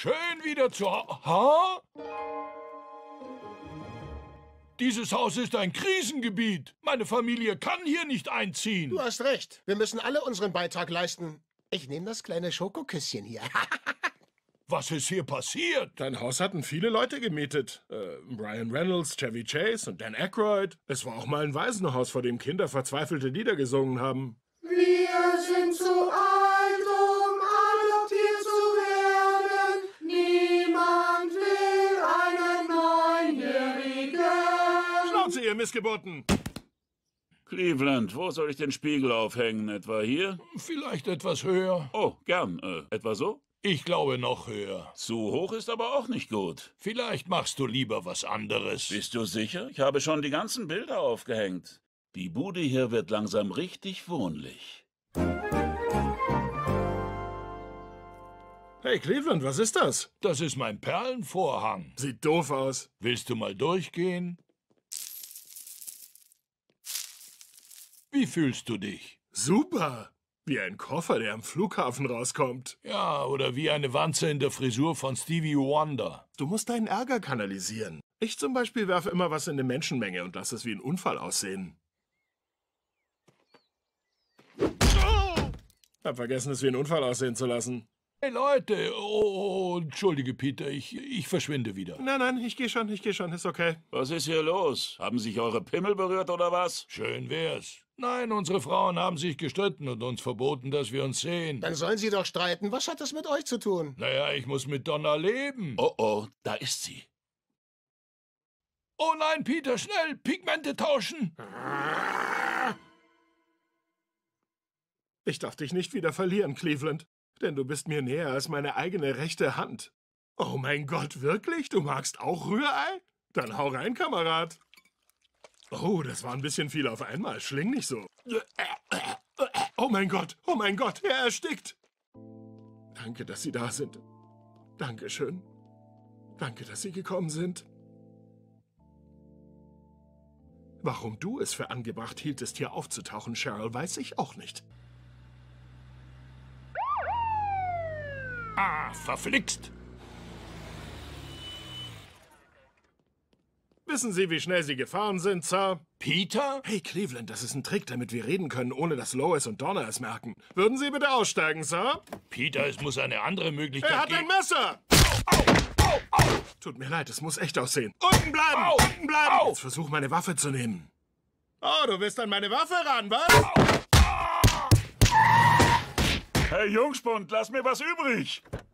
Schön wieder zu Ha? Dieses Haus ist ein Krisengebiet. Meine Familie kann hier nicht einziehen. Du hast recht. Wir müssen alle unseren Beitrag leisten. Ich nehme das kleine Schokoküsschen hier. Was ist hier passiert? Dein Haus hatten viele Leute gemietet. Ryan Reynolds, Chevy Chase und Dan Aykroyd. Es war auch mal ein Waisenhaus, vor dem Kinder verzweifelte Lieder gesungen haben. Wir sind zu alt, um adoptiert zu werden. Niemand will einen Neunjährigen. Schnauze, ihr Missgeburten! Cleveland, wo soll ich den Spiegel aufhängen? Etwa hier? Vielleicht etwas höher. Oh, gern. Etwa so? Ich glaube noch höher. Zu hoch ist aber auch nicht gut. Vielleicht machst du lieber was anderes. Bist du sicher? Ich habe schon die ganzen Bilder aufgehängt. Die Bude hier wird langsam richtig wohnlich. Hey, Cleveland, was ist das? Das ist mein Perlenvorhang. Sieht doof aus. Willst du mal durchgehen? Wie fühlst du dich? Super! Wie ein Koffer, der am Flughafen rauskommt. Ja, oder wie eine Wanze in der Frisur von Stevie Wonder. Du musst deinen Ärger kanalisieren. Ich zum Beispiel werfe immer was in eine Menschenmenge und lasse es wie ein Unfall aussehen. Oh! Hab vergessen, es wie ein Unfall aussehen zu lassen. Hey Leute, oh, entschuldige Peter, ich verschwinde wieder. Nein, ich geh schon, ist okay. Was ist hier los? Haben sich eure Pimmel berührt oder was? Schön wär's. Nein, unsere Frauen haben sich gestritten und uns verboten, dass wir uns sehen. Dann sollen sie doch streiten. Was hat das mit euch zu tun? Naja, ich muss mit Donna leben. Oh, da ist sie. Oh nein, Peter, schnell, Pigmente tauschen. Ich darf dich nicht wieder verlieren, Cleveland. Denn du bist mir näher als meine eigene rechte Hand. Oh mein Gott, wirklich? Du magst auch Rührei? Dann hau rein, Kamerad. Oh, das war ein bisschen viel auf einmal. Schling nicht so. Oh mein Gott, er erstickt. Danke, dass Sie da sind. Dankeschön. Danke, dass Sie gekommen sind. Warum du es für angebracht hieltest, hier aufzutauchen, Cheryl, weiß ich auch nicht. Ah, verflixt. Wissen Sie, wie schnell Sie gefahren sind, Sir? Peter? Hey, Cleveland, das ist ein Trick, damit wir reden können, ohne dass Lois und Donna es merken. Würden Sie bitte aussteigen, Sir? Peter, es muss eine andere Möglichkeit Er hat geben. ein Messer! Au! Tut mir leid, es muss echt aussehen. Unten bleiben! Au! Unten bleiben! Au! Jetzt versuch, meine Waffe zu nehmen. Oh, du willst an meine Waffe ran, was? Hey Jungspund, lass mir was übrig.